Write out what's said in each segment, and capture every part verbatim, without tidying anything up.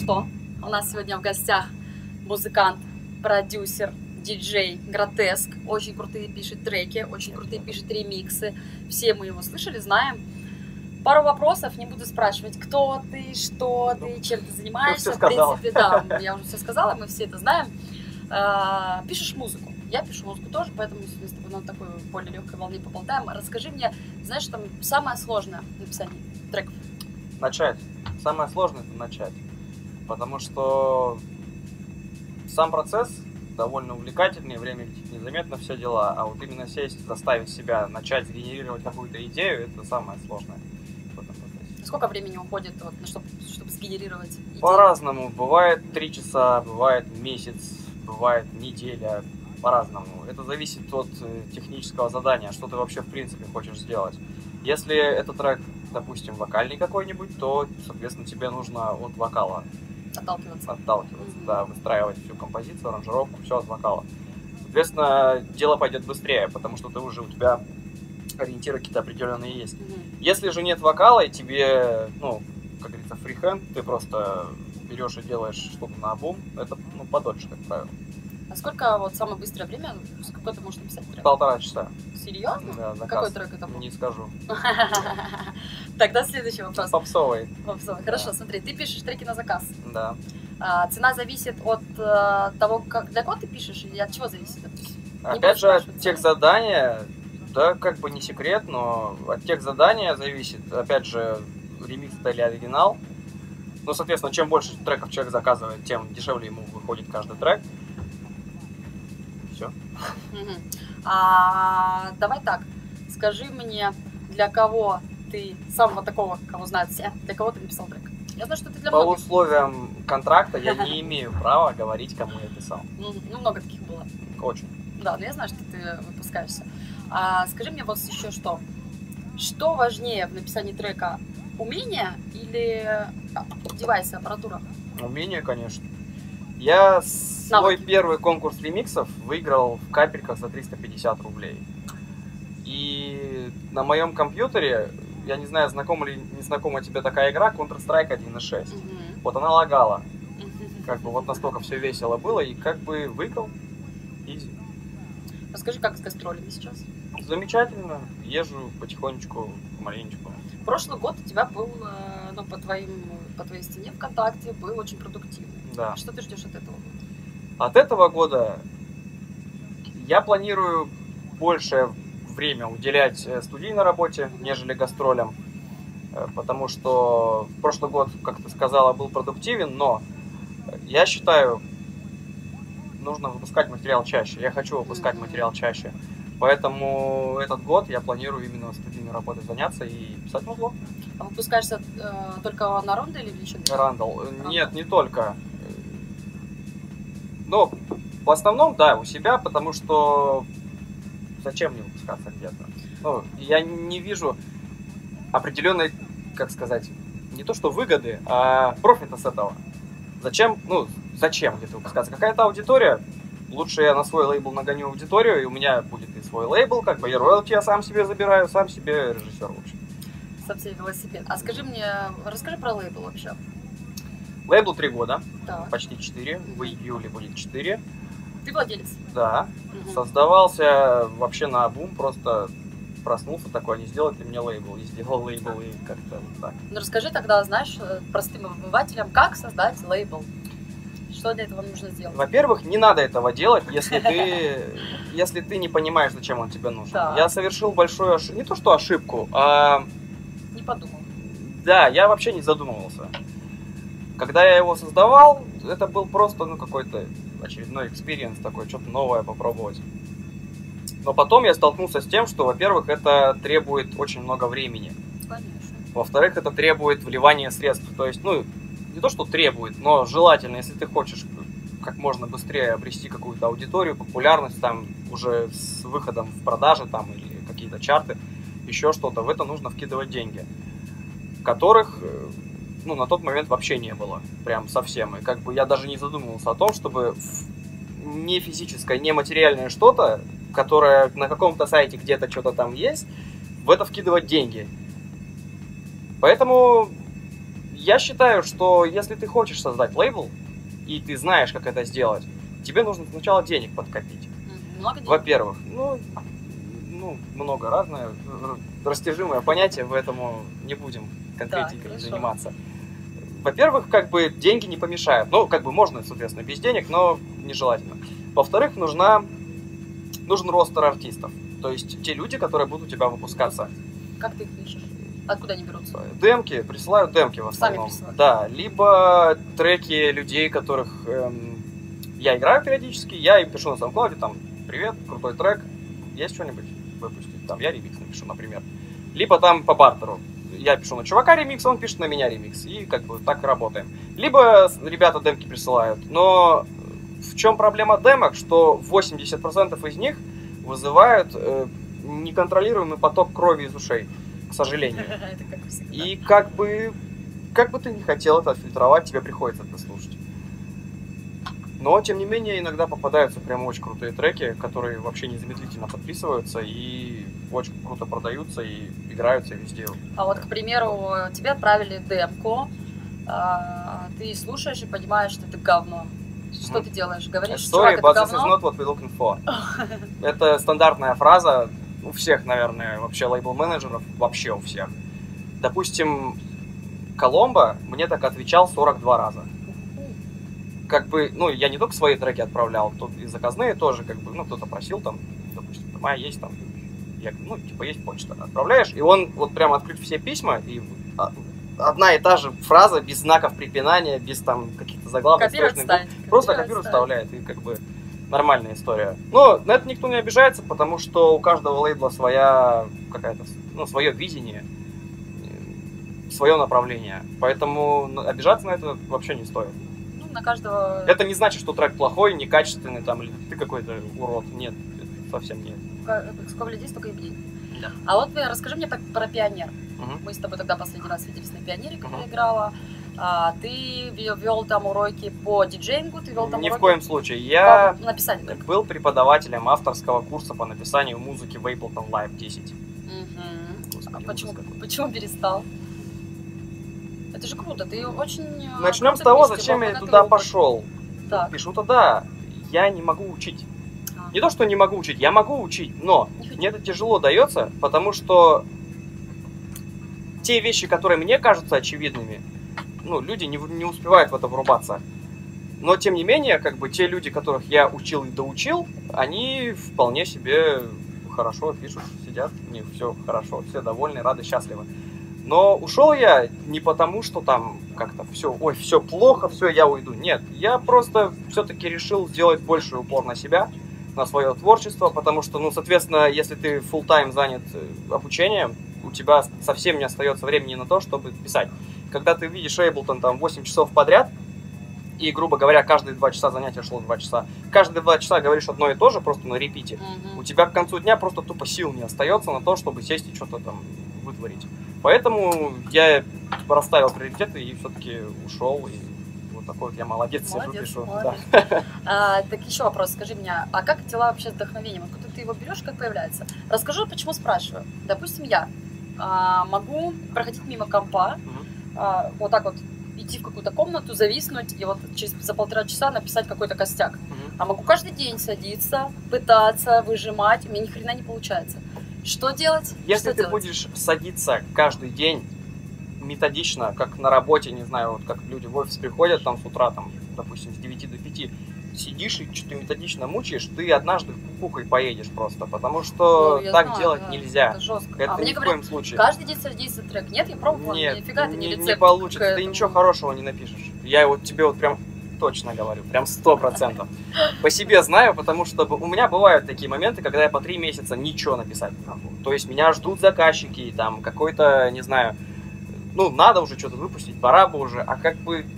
что? У нас сегодня в гостях музыкант, продюсер, диджей Гротеск. Очень крутые пишет треки, очень крутые пишет ремиксы. Все мы его слышали, знаем. Пару вопросов, не буду спрашивать, кто ты, что ты, чем ты занимаешься. В принципе, да, я уже все сказала, мы все это знаем. А, пишешь музыку. Я пишу музыку тоже, поэтому сегодня с тобой на такой более легкой волне поболтаем. Расскажи мне, знаешь, там самое сложное в написании треков? Начать. Самое сложное это начать. Потому что сам процесс довольно увлекательный, время летит незаметно, все дела. А вот именно сесть, заставить себя начать сгенерировать какую-то идею, это самое сложное в этом процессе. Сколько времени уходит, вот, чтобы, чтобы сгенерировать идею? По-разному. Бывает три часа, бывает месяц, бывает неделя. По-разному. Это зависит от технического задания, что ты вообще в принципе хочешь сделать. Если это трек, допустим, вокальный какой-нибудь, то, соответственно, тебе нужно от вокала отталкиваться, отталкиваться mm-hmm. да, выстраивать всю композицию, аранжировку, все от вокала. Соответственно, дело пойдет быстрее, потому что ты уже, у тебя ориентиры какие-то определенные есть. Mm-hmm. Если же нет вокала, и тебе, ну, как говорится, фрихенд, ты просто берешь и делаешь что-то наобум, это, ну, подольше, как правило. А сколько вот самое быстрое время, сколько ты можешь написать трек? Полтора часа. Серьезно? Да, заказ. Какой трек это был? Не скажу. Тогда следующий вопрос. Попсовый. Попсовый. Хорошо, смотри, ты пишешь треки на заказ. Да. А, цена зависит от а, того, как, для кого ты пишешь, или от чего зависит? Опять же, от тех задания, да, как бы не секрет, но от тех задания зависит, опять же, ремикс или оригинал. Ну, соответственно, чем больше треков человек заказывает, тем дешевле ему выходит каждый трек. Все. Угу. А, давай так, скажи мне, для кого ты, самого такого, кого знают все, для кого ты написал трек? Я знаю, что ты для По многих. условиям контракта я не имею права говорить, кому я писал. Ну, много таких было. Очень. Да, но я знаю, что ты выпускаешься. А, скажи мне вот еще что. Что важнее в написании трека? Умение или девайсы, аппаратура? Умение, конечно. Я свой Навыки. первый конкурс ремиксов выиграл в капельках за триста пятьдесят рублей. И на моем компьютере, я не знаю, знакома или не знакома тебе такая игра, Counter-Strike один точка шесть. Угу. Вот она лагала. Угу. Как бы вот настолько все весело было, и как бы выиграл. Изи. Расскажи, как с гастролями сейчас? Замечательно. Езжу потихонечку, маленечку. Прошлый год у тебя был, ну, по, твоим, по твоей стене ВКонтакте, был очень продуктивный. Да. Что ты ждешь от этого года? От этого года я планирую больше время уделять студийной работе, нежели гастролям. Потому что прошлый год, как ты сказала, был продуктивен, но я считаю, нужно выпускать материал чаще. Я хочу выпускать mm-hmm. материал чаще. Поэтому этот год я планирую именно студийной работой заняться и писать музло. А выпускаешься э, только на Рандл или еще? Рандл. Нет, не только. Но в основном, да, у себя, потому что зачем мне выпускаться где-то? Ну, я не вижу определенной, как сказать, не то что выгоды, а профита с этого. Зачем, ну, зачем где-то выпускаться? Какая-то аудитория. Лучше я на свой лейбл нагоню аудиторию, и у меня будет и свой лейбл, как бы и роялти я сам себе забираю, сам себе режиссер лучше. Сам себе велосипед. А скажи мне, расскажи про лейбл вообще. Лейблу три года, да. Почти четыре, в июле будет четыре. Ты владелец? Да. Угу. Создавался вообще наобум, просто проснулся такой, не сделать ли мне лейбл, и сделал лейбл, и как-то вот так. Ну расскажи тогда, знаешь, простым обывателям, как создать лейбл. Что для этого нужно сделать? Во-первых, не надо этого делать, если ты, если ты не понимаешь, зачем он тебе нужен. Да. Я совершил большую ошибку, не то что ошибку, а... Не подумал. Да, я вообще не задумывался. Когда я его создавал, это был просто, ну, какой-то очередной экспириенс такой, что-то новое попробовать. Но потом я столкнулся с тем, что, во-первых, это требует очень много времени. Конечно. Во-вторых, это требует вливания средств. То есть, ну, не то, что требует, но желательно, если ты хочешь как можно быстрее обрести какую-то аудиторию, популярность там уже с выходом в продажи там или какие-то чарты, еще что-то, в это нужно вкидывать деньги, которых, ну, на тот момент вообще не было, прям совсем. И как бы я даже не задумывался о том, чтобы не физическое, не материальное что-то, которое на каком-то сайте где-то что-то там есть, в это вкидывать деньги. Поэтому я считаю, что если ты хочешь создать лейбл, и ты знаешь, как это сделать, тебе нужно сначала денег подкопить. Много денег? Во-первых, ну, ну, много разное, растяжимое понятие, поэтому не будем конкретикой Так, заниматься. Во-первых, как бы деньги не помешают. Ну, как бы можно, соответственно, без денег, но нежелательно. Во-вторых, нужна, нужен ростер артистов. То есть те люди, которые будут у тебя выпускаться. Как ты их ищешь? Откуда они берутся? Демки, присылают демки в основном. Сами присылают? Да, либо треки людей, которых эм, я играю периодически, я им пишу на SoundCloud, там, привет, крутой трек, есть что-нибудь выпустить? Там, я ремикс напишу, например. Либо там по бартеру. Я пишу на чувака ремикс, он пишет на меня ремикс. И как бы так и работаем. Либо ребята демки присылают. Но в чем проблема демок? Что восемьдесят процентов из них вызывают э, неконтролируемый поток крови из ушей. К сожалению. Это как всегда. И как бы, как бы ты не хотел это отфильтровать, тебе приходится это слушать. Но, тем не менее, иногда попадаются прям очень крутые треки, которые вообще незамедлительно подписываются и очень круто продаются и играются везде. А вот, к примеру, тебе отправили демку, а, ты слушаешь и понимаешь, что это говно. Что mm-hmm. ты делаешь? Говоришь, Sorry, чувак, but это this is говно? not what we're looking for. Это стандартная фраза у всех, наверное, вообще лейбл-менеджеров, вообще у всех. Допустим, Коломбо мне так отвечал сорок два раза. Как бы, ну, я не только свои треки отправлял, тут и заказные тоже, как бы, ну, кто-то просил там, допустим, а есть там, я, ну, типа, есть почта, отправляешь, и он вот прям открыть все письма, и одна и та же фраза, без знаков препинания, без там каких-то заглавных, ставить, просто копирует, вставляет, и как бы нормальная история. Но на это никто не обижается, потому что у каждого лейбла своя какая-то, ну, свое видение, свое направление, поэтому обижаться на это вообще не стоит. На каждого... Это не значит, что трек плохой, некачественный, там, или ты какой-то урод. Нет, это совсем нет. Сколько людей, столько и бедей. Да. А вот расскажи мне про, про Пионер. Uh-huh. Мы с тобой тогда последний раз виделись на Пионере, когда uh-huh. играла. А, ты вел там уроки по диджеингу, ты вел там Ни уроки... в коем случае. Я написание был преподавателем авторского курса по написанию музыки в Ableton Live десять. Uh-huh. Господи, а почему, почему перестал? Это же круто, ты очень... Начнем с того, зачем я туда пошел. Так. Пишу-то да, я не могу учить. А. Не то, что не могу учить, я могу учить, но мне это тяжело дается, потому что те вещи, которые мне кажутся очевидными, ну, люди не, не успевают в это врубаться. Но, тем не менее, как бы те люди, которых я учил и доучил, они вполне себе хорошо пишут, сидят, у них все хорошо, все довольны, рады, счастливы. Но ушел я не потому, что там как-то все, ой, все плохо, все, я уйду. Нет, я просто все-таки решил сделать больший упор на себя, на свое творчество, потому что, ну, соответственно, если ты full-time занят обучением, у тебя совсем не остается времени на то, чтобы писать. Когда ты видишь Ableton там восемь часов подряд, и, грубо говоря, каждые два часа занятия шло два часа, каждые два часа говоришь одно и то же, просто на репите, mm-hmm. у тебя к концу дня просто тупо сил не остается на то, чтобы сесть и что-то там вытворить. Поэтому я расставил приоритеты и все-таки ушел. И вот такой вот я молодец, молодец сижу, пишу. Молодец. Да. А, так еще вопрос, скажи мне, а как дела вообще с вдохновением? Откуда ты его берешь, как появляется? Расскажу, почему спрашиваю. Допустим, я а, могу проходить мимо компа, угу. а, вот так вот идти в какую-то комнату, зависнуть и вот через, за полтора часа написать какой-то костяк. Угу. А могу каждый день садиться, пытаться, выжимать, у меня ни хрена не получается. Что делать? Если что ты делать? будешь садиться каждый день методично, как на работе, не знаю, вот как люди в офис приходят там с утра, там, допустим, с девяти до пяти, сидишь и что-то методично мучаешь, ты однажды кукухой поедешь просто, потому что ну, так знаю, делать да, нельзя. Это жестко. Это а ни мне в говорят, коем случае. Каждый день садись за трек. Нет, я пробовала, Нет, нифига ты не рецепт. Не получится, ты ничего хорошего не напишешь. Я вот тебе вот прям точно говорю, прям сто процентов. По себе знаю, потому что у меня бывают такие моменты, когда я по три месяца ничего написать не могу. То есть меня ждут заказчики, там какой-то, не знаю, ну надо уже что-то выпустить, пора бы уже, а как бы,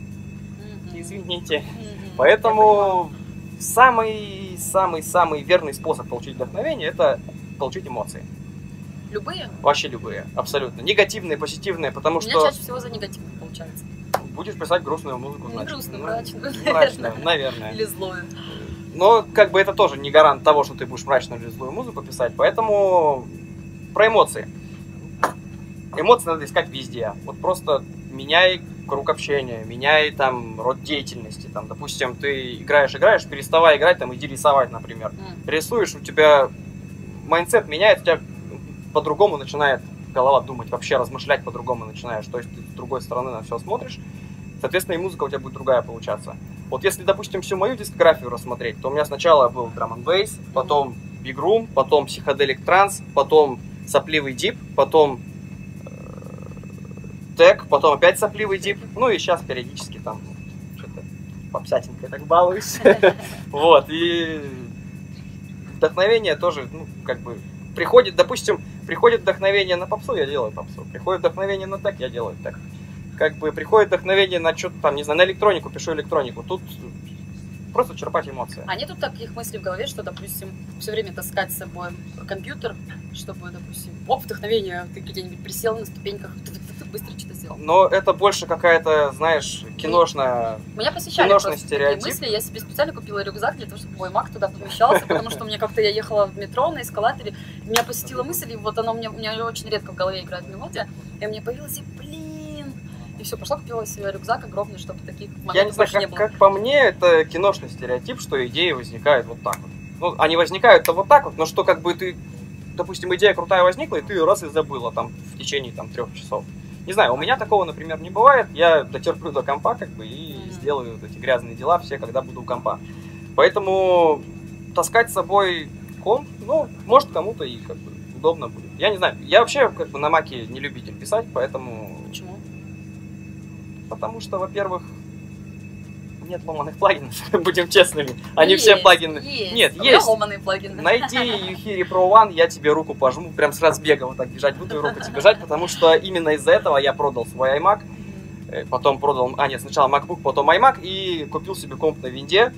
извините. Поэтому самый-самый-самый верный способ получить вдохновение – это получить эмоции. Любые? Вообще любые, абсолютно. Негативные, позитивные, потому что... У меня чаще всего за негативные получается. Будешь писать грустную музыку, не значит. грустную, ну, мрачную. Мрачную, наверное. Или злую. Но как бы это тоже не гарант того, что ты будешь мрачную или злую музыку писать, поэтому про эмоции. Эмоции надо искать везде. Вот просто меняй круг общения, меняй там род деятельности. Там, допустим, ты играешь, играешь, переставай играть, там, иди рисовать, например. Mm. Рисуешь, у тебя майндсет меняется, у тебя по-другому начинает голова думать, вообще размышлять по-другому начинаешь. То есть ты с другой стороны на все смотришь, соответственно, и музыка у тебя будет другая получаться. Вот если, допустим, всю мою дискографию рассмотреть, то у меня сначала был драм энд бейс, потом биг рум, потом психоделик транс, потом сопливый дип, потом тег, потом опять сопливый дип, ну и сейчас периодически там что-то попсятенькой так балуюсь. Вот, и вдохновение тоже, ну, как бы, приходит, допустим, приходит вдохновение на попсу, я делаю попсу, приходит вдохновение на тег, я делаю тег. Как бы приходит вдохновение на что-то там, не знаю, на электронику, пишу электронику. Тут просто черпать эмоции. А нету таких мыслей в голове, что, допустим, все время таскать с собой компьютер, чтобы, допустим, оп, вдохновение, ты где-нибудь присел на ступеньках, ты быстро что-то сделал. Но это больше какая-то, знаешь, киношная, у меня посещали киношный стереотип. Такие мысли, я себе специально купила рюкзак для того, чтобы мой Mac туда помещался, потому что мне как-то я ехала в метро на эскалаторе, меня посетила мысль, и вот она у меня, у меня очень редко в голове играет мелодия, и мне появилась, и блин, и все, пошла купила себе рюкзак огромный, чтобы таких моментов я не знаю, больше не как, было. как по мне, это киношный стереотип, что идеи возникают вот так вот. Ну, они возникают-то вот так вот, но что как бы ты, допустим, идея крутая возникла, и ты раз и забыла там в течение там трех часов. Не знаю, у меня такого, например, не бывает. Я дотерплю до компа, как бы, и mm-hmm. сделаю вот эти грязные дела все, когда буду у компа. Поэтому таскать с собой комп, ну, может, кому-то и как бы удобно будет. Я не знаю, я вообще как бы на маке не любитель писать, поэтому... Почему? Потому что, во-первых, нет ломаных плагинов, будем честными. Они есть, все плагины. Есть. Нет, а есть. ломаные плагины. Найди Юхири Pro One, я тебе руку пожму, прям с разбега вот так бежать буду и руку тебе бежать, потому что именно из-за этого я продал свой iMac, потом продал, а нет, сначала MacBook, потом iMac и купил себе комп на винде.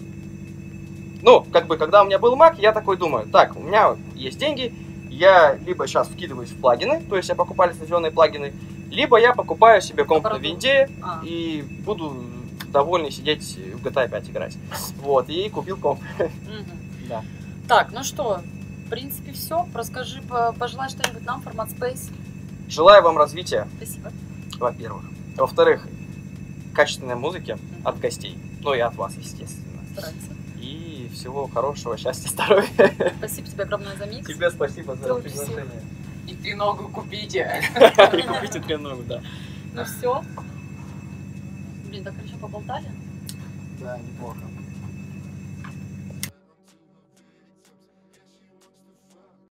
Ну, как бы, когда у меня был Mac, я такой думаю, так, у меня есть деньги, я либо сейчас вкидываюсь в плагины, то есть я покупаю лицензионные плагины, либо я покупаю себе комп на винде а. и буду довольный сидеть в джи ти эй пять играть. Вот, и купил комп. Mm-hmm. Да. Так, ну что, в принципе, все. Расскажи, пожелай что-нибудь нам, формат Space. Желаю вам развития. Спасибо. Во-первых. Во-вторых, качественной музыки mm-hmm. от гостей. Ну и от вас, естественно. Стараться. И всего хорошего, счастья, здоровья. Спасибо тебе огромное за микс. Тебе спасибо за приглашение. И треногу купите. И купите треногу, да. Ну все. Блин, так хорошо поболтали. Да, неплохо.